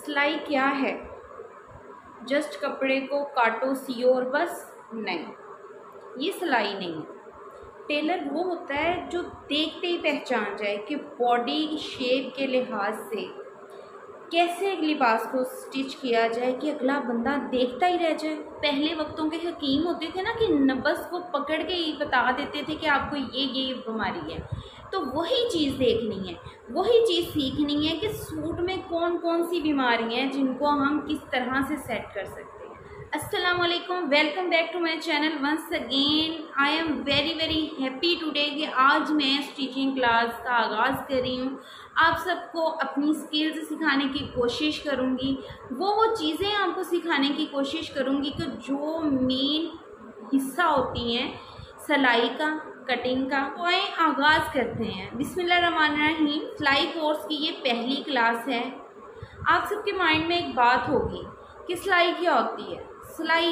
सिलाई क्या है? जस्ट कपड़े को काटो सियो और बस? नहीं, ये सिलाई नहीं है। टेलर वो होता है जो देखते ही पहचान जाए कि बॉडी शेप के लिहाज से कैसे एक लिबास को स्टिच किया जाए कि अगला बंदा देखता ही रह जाए। पहले वक्तों के हकीम होते थे ना कि नब्ज़ को पकड़ के ही बता देते थे कि आपको ये बीमारी है। तो वही चीज़ देखनी है, वही चीज़ सीखनी है कि सूट में कौन कौन सी बीमारियां हैं जिनको हम किस तरह से सेट कर सकते हैं। अस्सलाम वालेकुम, welcome back to my channel once again. I am very happy today कि आज मैं स्टिचिंग क्लास का आगाज़ कर रही हूँ। आप सबको अपनी स्किल्स सिखाने की कोशिश करूँगी, वो चीज़ें आपको सिखाने की कोशिश करूँगी कि जो मेन हिस्सा होती हैं सिलाई का, कटिंग का। तो आए आगाज़ करते हैं। बिस्मिल्लाहिर्रहमानिर्रहीम। सिलाई कोर्स की ये पहली क्लास है। आप सबके माइंड में एक बात होगी कि सिलाई क्या होती है। सिलाई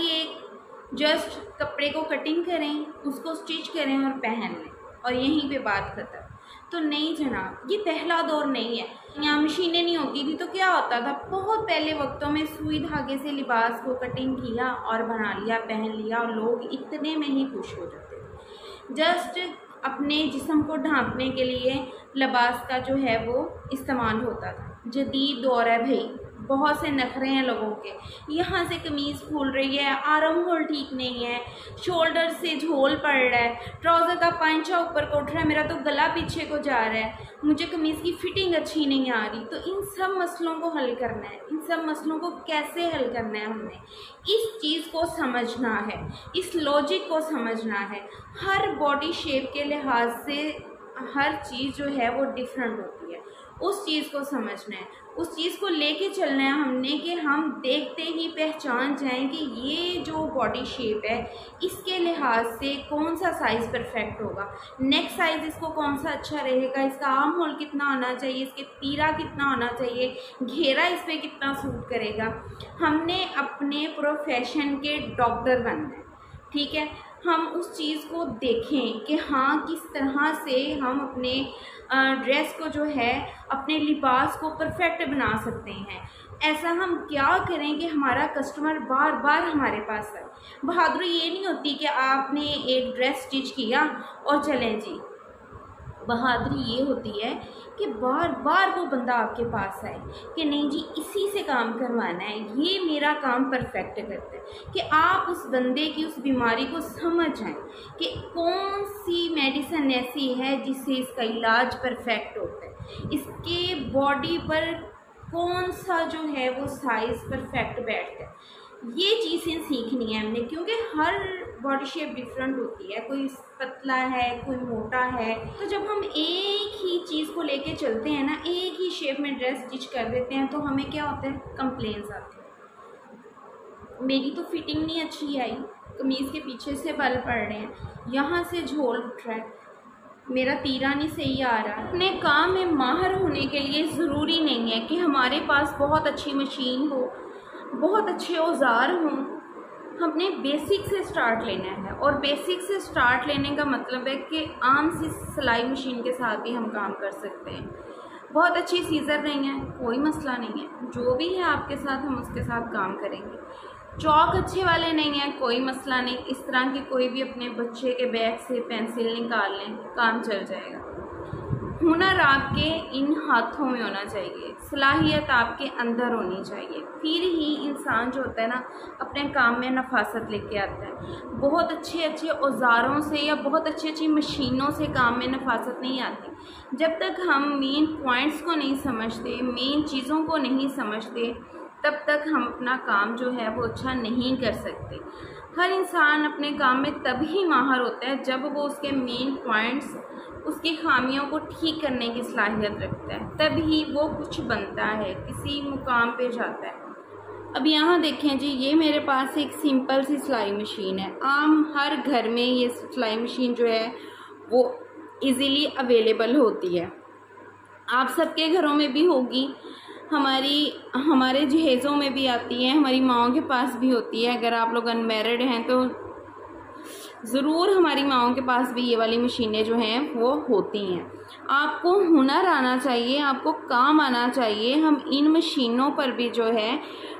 एक जस्ट कपड़े को कटिंग करें, उसको स्टिच करें और पहन लें और यहीं पे बात खत्म। तो नहीं जनाब, ये पहला दौर नहीं है। यहाँ मशीनें नहीं होती थी तो क्या होता था, बहुत पहले वक्तों में सुई धागे से लिबास को कटिंग किया और बना लिया, पहन लिया और लोग इतने में ही खुश हो जाते थे। जस्ट अपने जिस्म को ढांपने के लिए लिबास का जो है वो इस्तेमाल होता था। जदीद दौर है भाई, बहुत से नखरे हैं लोगों के। यहाँ से कमीज़ फूल रही है, आर्म होल ठीक नहीं है, शोल्डर से झोल पड़ रहा है, ट्राउज़र का पांचा ऊपर को उठ रहा है, मेरा तो गला पीछे को जा रहा है, मुझे कमीज़ की फिटिंग अच्छी नहीं आ रही। तो इन सब मसलों को हल करना है। इन सब मसलों को कैसे हल करना है, हमने इस चीज़ को समझना है, इस लॉजिक को समझना है। हर बॉडी शेप के लिहाज से हर चीज़ जो है वो डिफरेंट होती है। उस चीज़ को समझना है, उस चीज़ को लेके चलना है हमने कि हम देखते ही पहचान जाएं कि ये जो बॉडी शेप है इसके लिहाज से कौन सा साइज़ परफेक्ट होगा, नेक साइज़ इसको कौन सा अच्छा रहेगा, इसका आर्म होल कितना होना चाहिए, इसके तीरा कितना होना चाहिए, घेरा इस पर कितना सूट करेगा। हमने अपने प्रोफेशन के डॉक्टर बनना है, ठीक है। हम उस चीज़ को देखें कि हाँ किस तरह से हम अपने ड्रेस को जो है, अपने लिबास को परफेक्ट बना सकते हैं। ऐसा हम क्या करें कि हमारा कस्टमर बार बार हमारे पास आए। बहादुरी ये नहीं होती कि आपने एक ड्रेस स्टिच किया और चलें जी। बहादुरी ये होती है कि बार बार वो बंदा आपके पास आए कि नहीं जी इसी से काम करवाना है, ये मेरा काम परफेक्ट करता है। कि आप उस बंदे की उस बीमारी को समझ जाएं कि कौन सी मेडिसिन ऐसी है जिससे इसका इलाज परफेक्ट होता है, इसके बॉडी पर कौन सा जो है वो साइज़ परफेक्ट बैठता है। ये चीज़ें सीखनी है हमने, क्योंकि हर बॉडी शेप डिफरेंट होती है, कोई पतला है, कोई मोटा है। तो जब हम एक ही चीज़ को लेके चलते हैं ना, एक ही शेप में ड्रेस स्टिच कर देते हैं, तो हमें क्या होता है, कंप्लेंट्स आते हैं। मेरी तो फिटिंग नहीं अच्छी आई, कमीज़ के पीछे से बल पड़ रहे हैं, यहाँ से झोल उठ रहा है, मेरा तीरा नहीं सही आ रहा। अपने काम में माहिर होने के लिए ज़रूरी नहीं है कि हमारे पास बहुत अच्छी मशीन हो, बहुत अच्छे औजार हों। हमने बेसिक से स्टार्ट लेना है, और बेसिक से स्टार्ट लेने का मतलब है कि आम सी सिलाई मशीन के साथ भी हम काम कर सकते हैं। बहुत अच्छी सीज़र नहीं है, कोई मसला नहीं है, जो भी है आपके साथ हम उसके साथ काम करेंगे। चौक अच्छे वाले नहीं हैं, कोई मसला नहीं, इस तरह के कोई भी अपने बच्चे के बैग से पेंसिल निकाल लें, काम चल जाएगा। हुनर आपके इन हाथों में होना चाहिए, सलाहियत आपके अंदर होनी चाहिए, फिर ही इंसान जो होता है ना अपने काम में नफासत लेके आता है। बहुत अच्छे औजारों से या बहुत अच्छी मशीनों से काम में नफासत नहीं आती। जब तक हम मेन पॉइंट्स को नहीं समझते, मेन चीज़ों को नहीं समझते, तब तक हम अपना काम जो है वो अच्छा नहीं कर सकते। हर इंसान अपने काम में तभी माहिर होता है जब वो उसके मेन पॉइंट्स, उसकी खामियों को ठीक करने की सलाहियत रखता है, तभी वो कुछ बनता है, किसी मुकाम पे जाता है। अब यहाँ देखें जी, ये मेरे पास एक सिंपल सी सिलाई मशीन है। आम हर घर में ये सिलाई मशीन जो है वो इजीली अवेलेबल होती है, आप सबके घरों में भी होगी, हमारे जहेज़ों में भी आती है, हमारी माओं के पास भी होती है। अगर आप लोग अनमैरिड हैं तो ज़रूर हमारी माओं के पास भी ये वाली मशीनें जो हैं वो होती हैं। आपको हुनर आना चाहिए, आपको काम आना चाहिए। हम इन मशीनों पर भी जो है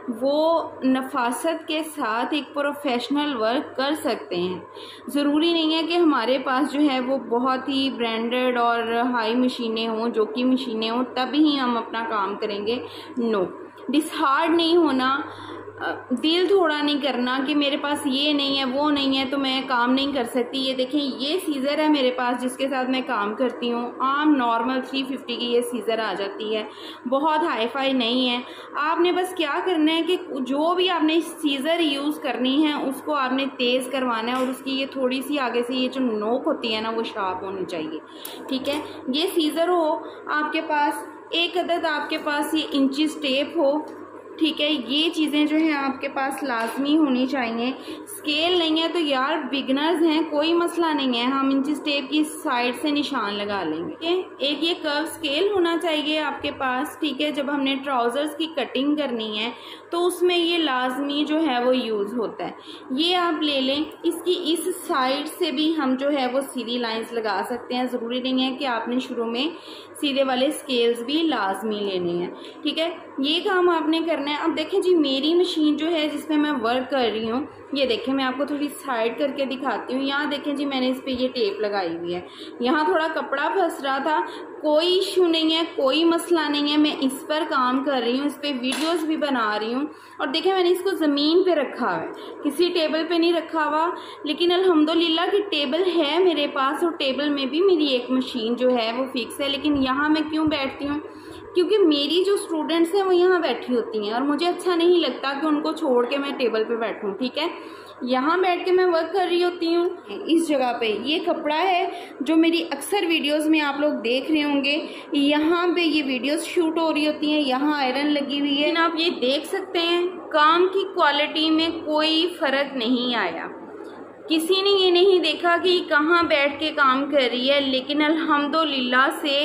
वो नफासत के साथ एक प्रोफेशनल वर्क कर सकते हैं। ज़रूरी नहीं है कि हमारे पास जो है वो बहुत ही ब्रांडेड और हाई मशीनें हों, जो कि मशीनें हों तभी ही हम अपना काम करेंगे। नो, डिसहार्ड नहीं होना, दिल थोड़ा नहीं करना कि मेरे पास ये नहीं है वो नहीं है तो मैं काम नहीं कर सकती। ये देखें, ये सीज़र है मेरे पास जिसके साथ मैं काम करती हूँ। आम नॉर्मल 350 की ये सीज़र आ जाती है, बहुत हाई फाई नहीं है। आपने बस क्या करना है कि जो भी आपने सीज़र यूज़ करनी है उसको आपने तेज़ करवाना है और उसकी ये थोड़ी सी आगे से ये जो नोक होती है ना वो शार्प होनी चाहिए। ठीक है, ये सीज़र हो आपके पास, एक अदद आपके पास ये इंची टेप हो। ठीक है, ये चीज़ें जो हैं आपके पास लाजमी होनी चाहिए। स्केल नहीं है तो यार बिगनर्स हैं, कोई मसला नहीं है, हम इंची टेप की साइड से निशान लगा लेंगे। ठीक है, एक ये कर्व स्केल होना चाहिए आपके पास। ठीक है, जब हमने ट्राउज़र्स की कटिंग करनी है तो उसमें ये लाजमी जो है वो यूज़ होता है। ये आप ले लें, इसकी इस साइड से भी हम जो है वो सीधी लाइंस लगा सकते हैं। ज़रूरी नहीं है कि आपने शुरू में सीधे वाले स्केल्स भी लाजमी लेने हैं। ठीक है, ये काम आपने करना है। अब देखें जी, मेरी मशीन जो है जिसमें मैं वर्क कर रही हूँ, ये देखें मैं आपको थोड़ी साइड करके दिखाती हूँ। यहाँ देखें जी, मैंने इस पे ये टेप लगाई हुई है। यहाँ थोड़ा कपड़ा फंस रहा था, कोई इशू नहीं है, कोई मसला नहीं है। मैं इस पर काम कर रही हूँ, इस पर वीडियोस भी बना रही हूँ। और देखें मैंने इसको ज़मीन पे रखा है, किसी टेबल पे नहीं रखा हुआ, लेकिन अल्हम्दुलिल्लाह कि टेबल है मेरे पास और टेबल में भी मेरी एक मशीन जो है वो फिक्स है। लेकिन यहाँ मैं क्यों बैठती हूँ? क्योंकि मेरी जो स्टूडेंट्स हैं वो यहाँ बैठी होती हैं और मुझे अच्छा नहीं लगता कि उनको छोड़ के मैं टेबल पे बैठूँ। ठीक है, यहाँ बैठ के मैं वर्क कर रही होती हूँ। इस जगह पे ये कपड़ा है जो मेरी अक्सर वीडियोस में आप लोग देख रहे होंगे, यहाँ पे ये वीडियोस शूट हो रही होती हैं, यहाँ आयरन लगी हुई है। आप ये देख सकते हैं काम की क्वालिटी में कोई फ़र्क नहीं आया। किसी ने ये नहीं देखा कि कहाँ बैठ के काम कर रही है, लेकिन अल्हम्दुलिल्लाह से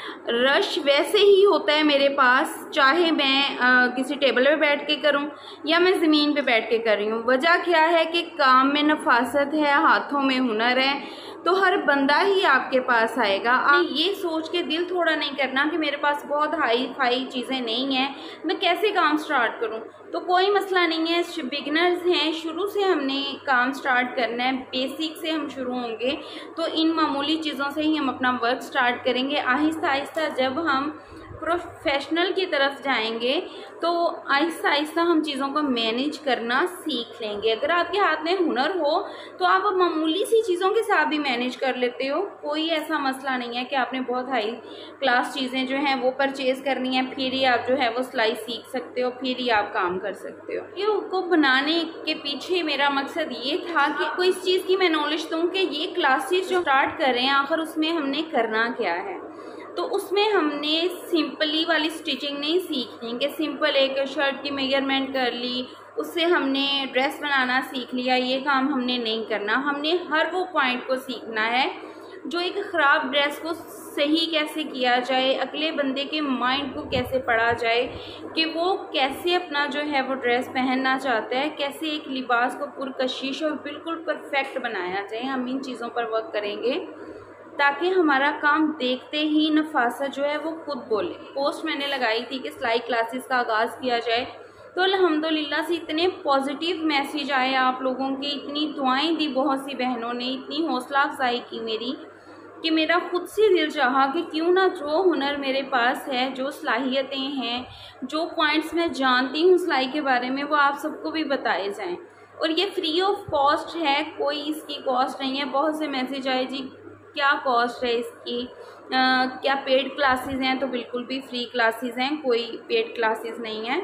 रश वैसे ही होता है मेरे पास, चाहे मैं किसी टेबल पे बैठ के करूं या मैं ज़मीन पे बैठ के कर रही हूँ। वजह क्या है कि काम में नफासत है, हाथों में हुनर है, तो हर बंदा ही आपके पास आएगा। आप ये सोच के दिल थोड़ा नहीं करना कि मेरे पास बहुत हाई फाई चीज़ें नहीं हैं, मैं कैसे काम स्टार्ट करूं। तो कोई मसला नहीं है, बिगनर्स हैं, शुरू से हमने काम स्टार्ट करना है, बेसिक से हम शुरू होंगे तो इन मामूली चीज़ों से ही हम अपना वर्क स्टार्ट करेंगे। आहिस्ता आहिस्ता जब हम प्रोफेशनल की तरफ जाएंगे तो आहिस्ता आहिस्ता हम चीज़ों को मैनेज करना सीख लेंगे। अगर आपके हाथ में हुनर हो तो आप अब मामूली सी चीज़ों के साथ भी मैनेज कर लेते हो। कोई ऐसा मसला नहीं है कि आपने बहुत हाई क्लास चीज़ें जो हैं वो परचेज़ करनी है फिर ही आप जो है वो सिलाई सीख सकते हो, फिर ही आप काम कर सकते हो। ये को बनाने के पीछे मेरा मकसद ये था कि कोई इस चीज़ की मैं नॉलेज दूँ कि ये क्लासेस जो स्टार्ट कर रहे हैं आखिर उसमें हमने करना क्या है। तो उसमें हमने सिंपली वाली स्टिचिंग नहीं सीखनी कि सिंपल एक शर्ट की मेजरमेंट कर ली, उससे हमने ड्रेस बनाना सीख लिया, ये काम हमने नहीं करना। हमने हर वो पॉइंट को सीखना है जो एक ख़राब ड्रेस को सही कैसे किया जाए, अगले बंदे के माइंड को कैसे पढ़ा जाए कि वो कैसे अपना जो है वो ड्रेस पहनना चाहता है, कैसे एक लिबास को पुरकशिश और बिल्कुल परफेक्ट बनाया जाए। हम इन चीज़ों पर वर्क करेंगे ताकि हमारा काम देखते ही नफासत जो है वो खुद बोले। पोस्ट मैंने लगाई थी कि सिलाई क्लासेस का आगाज़ किया जाए, तो अल्हम्दुलिल्लाह से इतने पॉजिटिव मैसेज आए आप लोगों के, इतनी दुआएं दी बहुत सी बहनों ने, इतनी हौसला अफजाई की मेरी कि मेरा खुद से दिल चाहा कि क्यों ना जो हुनर मेरे पास है, जो सलाहियतें हैं, जो पॉइंट्स मैं जानती हूँ सिलाई के बारे में, वो आप सबको भी बताए जाएँ। और ये फ्री ऑफ कॉस्ट है, कोई इसकी कॉस्ट नहीं है। बहुत से मैसेज आए जी क्या कॉस्ट है इसकी, क्या पेड क्लासेस हैं? तो बिल्कुल भी फ्री क्लासेस हैं, कोई पेड क्लासेस नहीं है।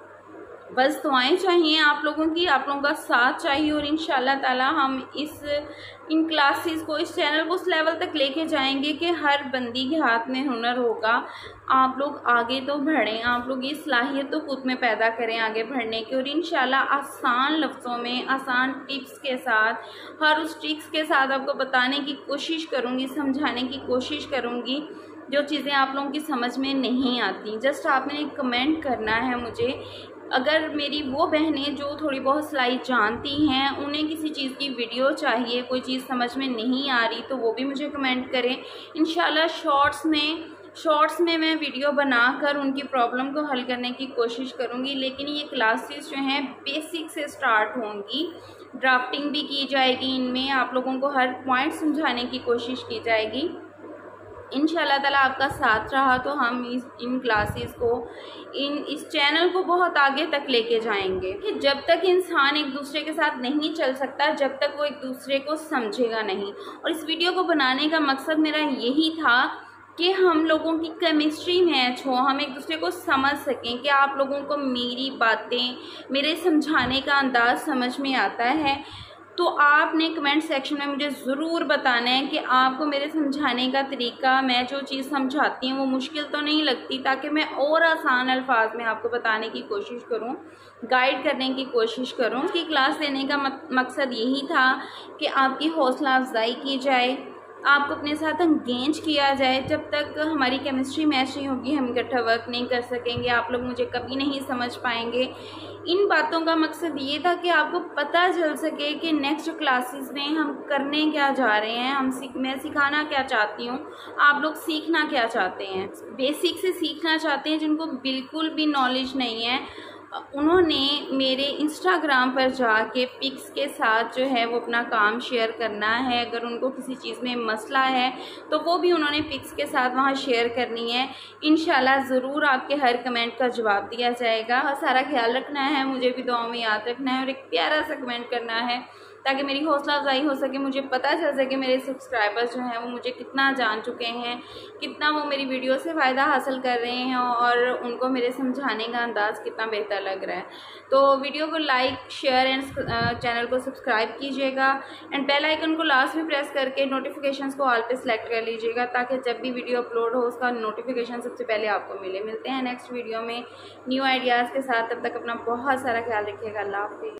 बस दुआएं चाहिए आप लोगों की, आप लोगों का साथ चाहिए और इंशाल्लाह ताला हम इन क्लासेस को, इस चैनल को उस लेवल तक लेके जाएंगे कि हर बंदी के हाथ में हुनर होगा। आप लोग आगे तो बढ़ें, आप लोग ये सलाहियत तो खुद में पैदा करें आगे बढ़ने की, और इंशाल्लाह आसान लफ्ज़ों में, आसान टिप्स के साथ, हर उस टिप्स के साथ आपको बताने की कोशिश करूँगी, समझाने की कोशिश करूँगी जो चीज़ें आप लोगों की समझ में नहीं आती। जस्ट आपने कमेंट करना है मुझे अगर मेरी वो बहनें जो थोड़ी बहुत सिलाई जानती हैं, उन्हें किसी चीज़ की वीडियो चाहिए, कोई चीज़ समझ में नहीं आ रही, तो वो भी मुझे कमेंट करें। इंशाल्लाह शॉर्ट्स में मैं वीडियो बनाकर उनकी प्रॉब्लम को हल करने की कोशिश करूँगी। लेकिन ये क्लासेस जो हैं बेसिक से स्टार्ट होंगी, ड्राफ्टिंग भी की जाएगी, इनमें आप लोगों को हर पॉइंट समझाने की कोशिश की जाएगी। इंशाल्लाह ताला आपका साथ रहा तो हम इन क्लासेस को, इस चैनल को बहुत आगे तक लेके जाएंगे। कि जब तक इंसान एक दूसरे के साथ नहीं चल सकता, जब तक वो एक दूसरे को समझेगा नहीं। और इस वीडियो को बनाने का मकसद मेरा यही था कि हम लोगों की केमिस्ट्री मैच हो, हम एक दूसरे को समझ सकें, कि आप लोगों को मेरी बातें, मेरे समझाने का अंदाज़ समझ में आता है। तो आपने कमेंट सेक्शन में मुझे ज़रूर बताना है कि आपको मेरे समझाने का तरीका, मैं जो चीज़ समझाती हूँ वो मुश्किल तो नहीं लगती, ताकि मैं और आसान अल्फाज में आपको बताने की कोशिश करूँ, गाइड करने की कोशिश करूँ। कि क्लास लेने का मकसद यही था कि आपकी हौसला अफजाई की जाए, आपको अपने साथ एंगेज किया जाए। जब तक हमारी केमिस्ट्री मैच नहीं होगी, हम इकट्ठा वर्क नहीं कर सकेंगे, आप लोग मुझे कभी नहीं समझ पाएंगे। इन बातों का मकसद ये था कि आपको पता चल सके कि नेक्स्ट क्लासेस में हम करने क्या जा रहे हैं, मैं सिखाना क्या चाहती हूँ, आप लोग सीखना क्या चाहते हैं। बेसिक से सीखना चाहते हैं, जिनको बिल्कुल भी नॉलेज नहीं है, उन्होंने मेरे इंस्टाग्राम पर जाके पिक्स के साथ जो है वो अपना काम शेयर करना है। अगर उनको किसी चीज़ में मसला है तो वो भी उन्होंने पिक्स के साथ वहाँ शेयर करनी है। इंशाल्लाह ज़रूर आपके हर कमेंट का जवाब दिया जाएगा। सारा ख्याल रखना है, मुझे भी दुआओं में याद रखना है और एक प्यारा सा कमेंट करना है, ताकि मेरी हौसला अफजाई हो सके, मुझे पता चल सके मेरे सब्सक्राइबर्स जो हैं वो मुझे कितना जान चुके हैं, कितना वो मेरी वीडियो से फ़ायदा हासिल कर रहे हैं और उनको मेरे समझाने का अंदाज़ कितना बेहतर लग रहा है। तो वीडियो को लाइक, शेयर एंड चैनल को सब्सक्राइब कीजिएगा एंड बेल आइकन को लास्ट में प्रेस करके नोटिफिकेशंस को ऑल पे सेलेक्ट कर लीजिएगा, ताकि जब भी वीडियो अपलोड हो उसका नोटिफिकेशन सबसे पहले आपको मिले। मिलते हैं नेक्स्ट वीडियो में न्यू आइडियाज़ के साथ, तब तक अपना बहुत सारा ख्याल रखिएगा। अल्लाह हाफ़िज़।